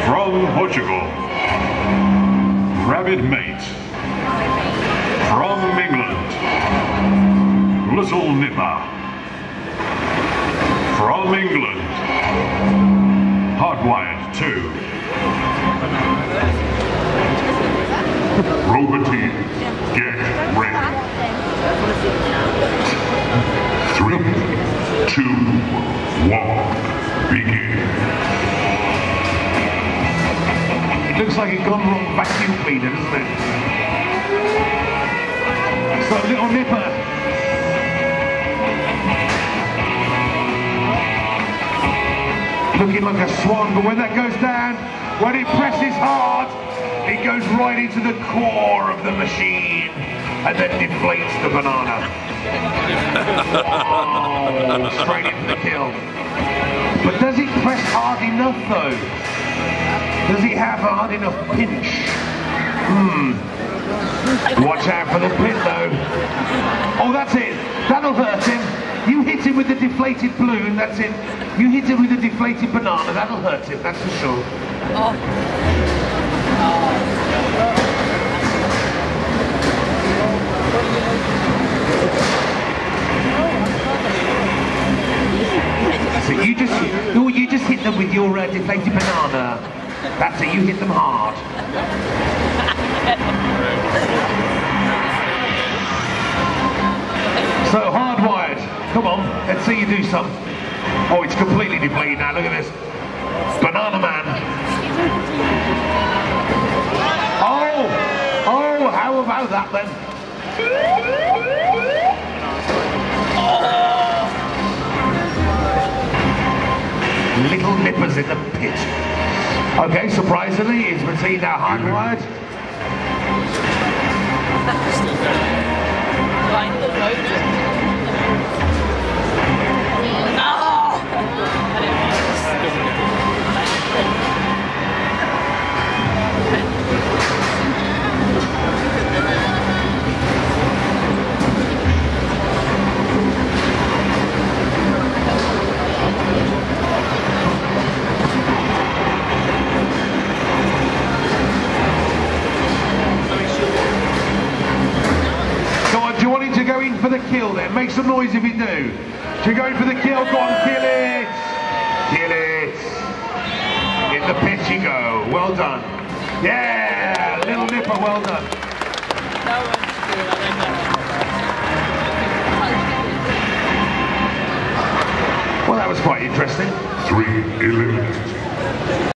From Portugal, Rabbit Mate. From England, Little Nipper. From England, Hardwired 2. Roboty, get ready. 3, 2, 1, begin. Looks like it's gone wrong vacuum cleaner, doesn't it? It's got a Little Nipper. Looking like a swan, but when that goes down, when it presses hard, it goes right into the core of the machine and then deflates the banana. Oh, straight into the kill. But does it press hard enough though? Does he have a hard enough pinch? Watch out for the pin though. Oh, that's it. That'll hurt him. You hit him with the deflated balloon, that's it. You hit him with the deflated banana, that'll hurt him, that's for sure. So you just hit them with your deflated banana. That's it, you hit them hard. So Hardwired, come on, let's see you do some. Oh, it's completely deflated now, look at this. Banana Man. Oh, how about that then? Little Nippers in the pit. Okay, surprisingly, it's between now Hardwired. Go in for the kill then. Make some noise if you do. Do you go in for the kill? Go on, kill it! Kill it! In the pit you go. Well done. Yeah! Little Nipper, well done. Well, that was quite interesting. 3 eliminated.